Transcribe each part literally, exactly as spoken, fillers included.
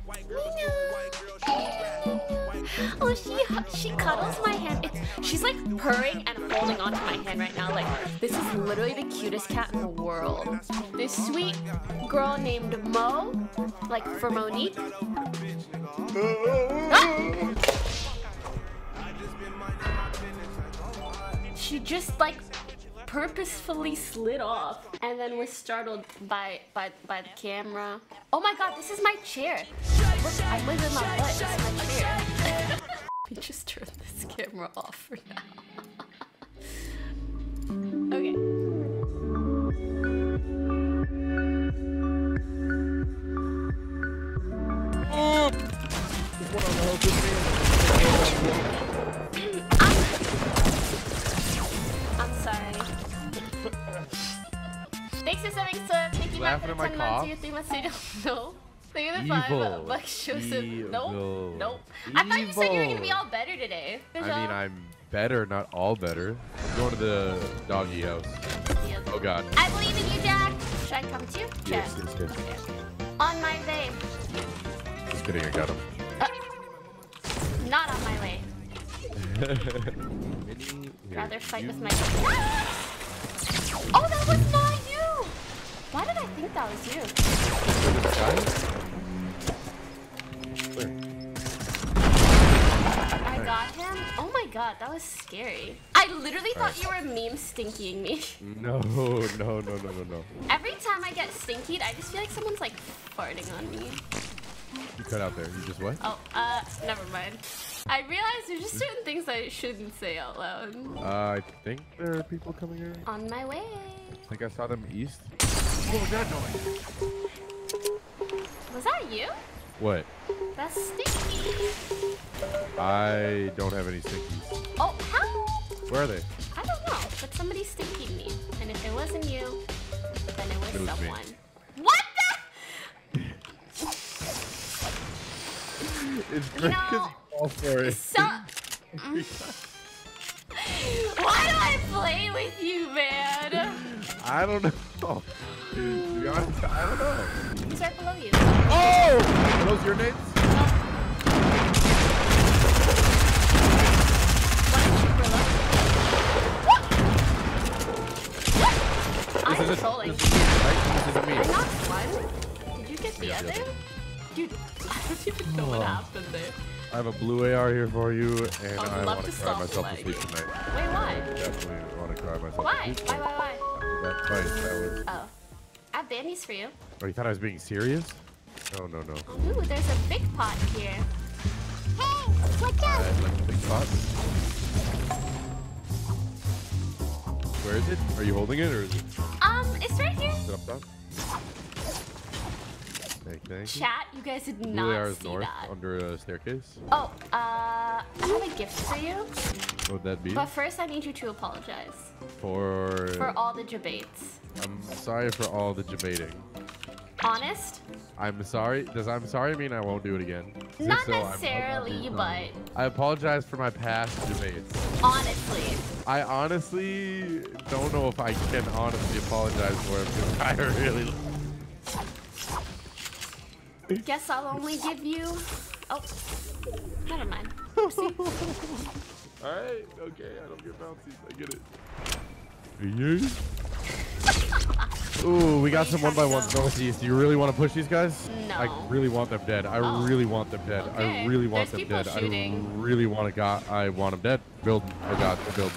Oh, she she cuddles my hand. It's, she's like purring and holding onto my hand right now. Like, this is literally the cutest cat in the world. This sweet girl named Mo, like for Monique. Ah! She just like purposefully slid off and then was startled by by by the camera. Oh my god, this is my chair. Look, I live in my butt. It's my chair. We just turned this camera off for now. Okay. Oh! I'm sorry. Thanks for subbing, so thank you back for the ten months, two, three months, two, no. Thank you for five bucks, Joseph. Nope, nope. I thought you said you were gonna be all better today. I mean, I'm better, not all better. I'm going to the doggy house. Yes. Oh god. I believe in you, Jack. Should I come too? Yes, yes, yes. Okay. On my way. Just kidding, I got him. Uh, not on my way. Mini, Rather fight you. with my. Oh, that was not you. Why did I think that was you? Where? I got him. Oh my god, that was scary. I literally All thought right. you were meme stinkying me. No, no, no, no, no, no. Every time I get stinkied, I just feel like someone's like farting on me. You cut out there. You just what? Oh, uh, never mind. I realized there's just certain things I shouldn't say out loud. Uh, I think there are people coming here. On my way. I think I saw them east. What was that noise? Was that you? What? That's stinky. I don't have any stinkies. Oh, how? Where are they? I don't know, but somebody's stinking me. And if it wasn't you, then it was, It was me. someone. What the? It's You great know, because you fall for it. So, mm. Why do I play with you, man? I don't know. To be honest, I don't know. He's right below you. Oh! Are those your names? I'm This is trolling. This is me, right? This isn't me. I knocked one. Did you get the Yeah, other? the other. Dude, I don't even know what Oh. happened there. I have a blue A R here for you, and I'd I love want to to cry stop myself to playing. sleep tonight. Wait, why? Definitely want to cry myself Why? to sleep. Why, why, why? That fight, that was... Oh. I have bandies for you. Oh, you thought I was being serious? No, no, no. Ooh, there's a big pot here. Hey, what's I up? like a big pot. Where is it? Are you holding it, or is it, Um, it's right here. is it up top? Thank, thank you. Chat, you guys did Blue A R not is see north, that. under a staircase. Oh, uh, I have a gift for you. What would that be? But first, I need you to apologize For... for all the debates. I'm sorry for all the debating. Honest? I'm sorry. Does I'm sorry mean I won't do it again? If Not so, I'm- necessarily, but I apologize for my past debates. honestly. I honestly don't know if I can honestly apologize for it because I really. Guess I'll only give you. Oh, never mind. All right. Okay. I don't get bouncies. I get it. Yeah. Ooh, we got some one by ones northeast. Do you really want to push these guys? No. I really want them dead. I Oh. really want them dead. Okay. I really want There's them people dead. shooting. I really want to got. I want them dead. Build. Oh god. Build.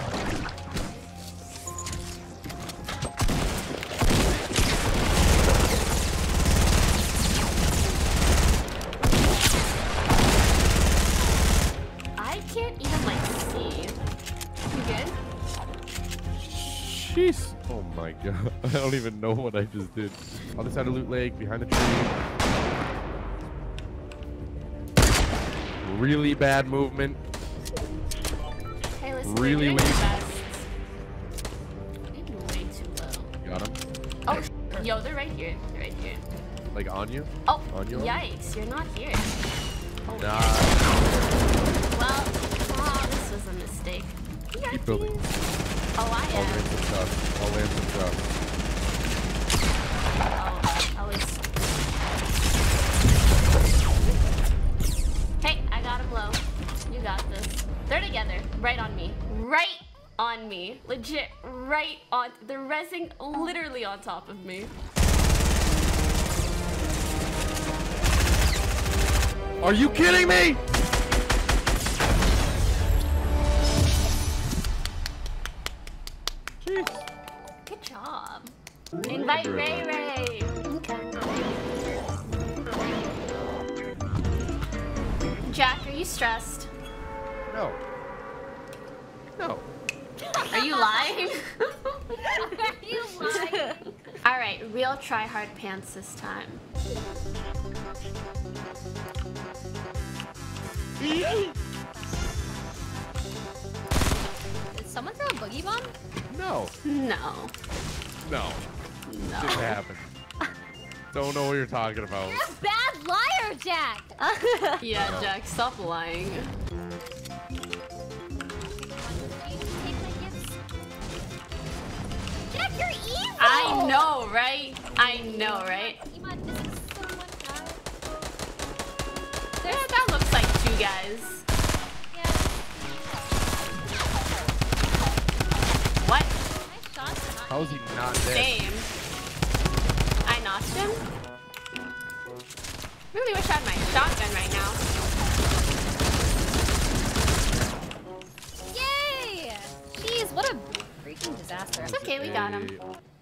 I can't even like see. You good? Jeez. Oh my god. I don't even know what I just did. Other side of Loot Lake, behind the tree. Really bad movement. Hey, listen. Really you're doing late. your best. Maybe way too low. Got him. Oh, yo, they're right here. They're right here. Like on you? Oh, On you? yikes! You're not here. Oh, Nah. well, oh, this was a mistake. You got Keep building. these. Oh, I I'll land am. some stuff. I'll land some stuff. Oh, at least. right on me. Legit, right on. They're rezzing literally on top of me. Are you kidding me? Jeez. Good job. Invite Ray Ray. Okay. Jack, are you stressed? No. No. Are you lying? Are you lying? All right, real try hard pants this time. Did someone throw a boogie bomb? No. No. No. Didn't No. happen. Don't know what you're talking about. You're a bad liar, Jack. Yeah, Jack, stop lying. Jack, you're evil. I know, right? I know, right? Iman, this is so much guy. Yeah, that looks like two guys. Yeah. What? My shots are not How is he not dead? Same. I knocked him. Really wish I had my shotgun right now. Yay! Jeez, what a freaking disaster. It's okay, we got him.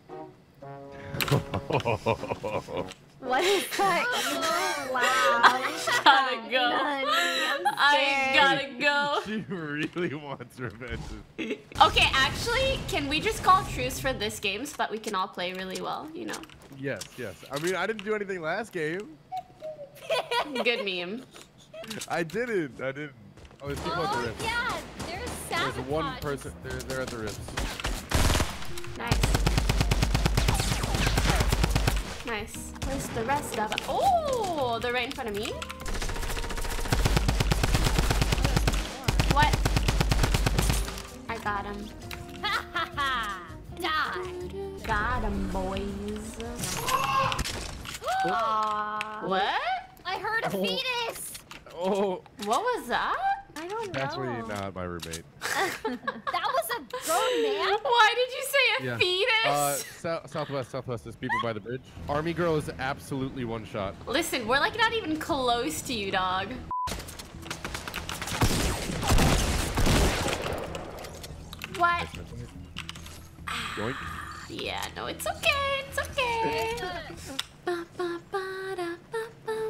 What is that? Wow. Gotta go. I'm I scared. gotta go. She really wants revenge. Okay, actually, can we just call truce for this game so that we can all play really well, you know? Yes, yes. I mean, I didn't do anything last game. Good meme. I didn't. I didn't. Oh, there's people at the Oh, ribs. yeah, there's sabotage. There's one person. They're, they're at the ribs. Nice. Nice. Where's the rest of it? Oh, they're right in front of me? What? I got him. Ha ha ha! Die! Got him, boys. Aw. What? I heard a Oh. fetus! Oh, What was that? I don't know. that's really not my roommate. That was a grown man? Why did you say a Yeah. fetus? Uh, sou southwest, southwest. There's people by the bridge. Army girl is absolutely one shot. Listen, we're like not even close to you, dog. What? Yoink. Yeah, no, it's okay. It's okay. Ba, ba, ba, da, ba, ba.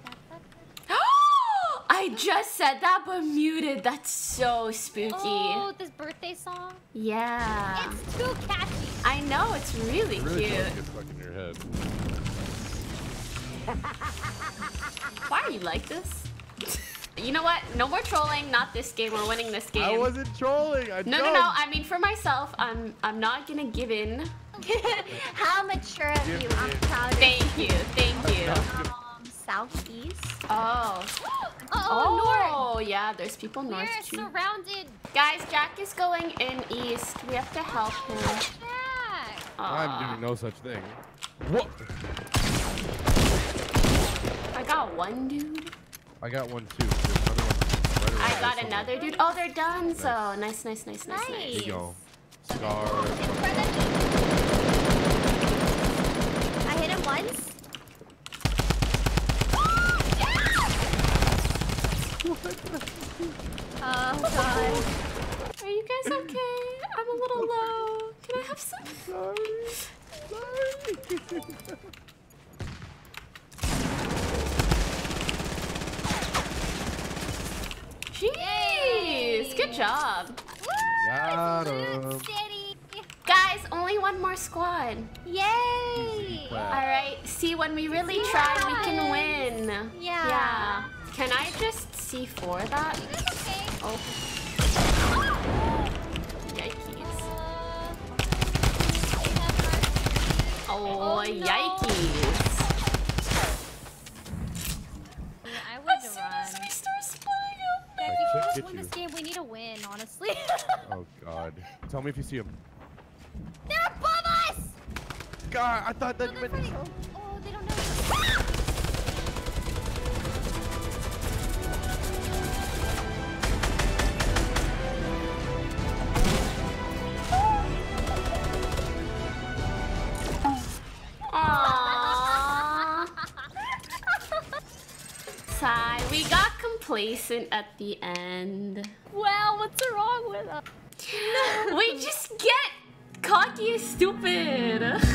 I just said that, but muted. That's so spooky. Oh, this birthday song? Yeah. It's too catchy. I know, it's really, It really cute. does get stuck in your head. Why are you like this? You know what? No more trolling. Not this game. We're winning this game. I wasn't trolling. I No, no, no. I mean, for myself, I'm I'm not gonna give in. How mature of Give you. me I'm it. proud of you. Thank you. Thank you. Um, southeast. Oh. Uh-oh, Oh, yeah. There's people North. north We're too. surrounded. Guys, Jack is going in east. We have to help him. Jack. I'm Aw. doing no such thing. What? I got one dude. I got one too. There's another one right around I here got somewhere. another dude. Oh, they're done. So nice, nice, nice, nice, There nice. you go. Scar. In front of me. I hit him once. Oh god. Are you guys okay? I'm a little low. Can I have some? Sorry. Sorry. Jeez. Good job. Got Loot him. City. Guys, only one more squad. Yay! All right. See, when we really try, we can win. Yeah. Yeah. Can I just C four that? It's okay. Oh. Yikes. Uh, Oh, Oh, no. yikes. I would As soon run. as we start splitting up, Jack, I if you can't want get to win you. this game, we need a win, honestly. Oh God. Tell me if you see him. They're above us! God, I thought that Oh, you they're meant. fighting. Oh, they don't know. we got complacent at the end. Well, what's wrong with us? We just get cocky and stupid.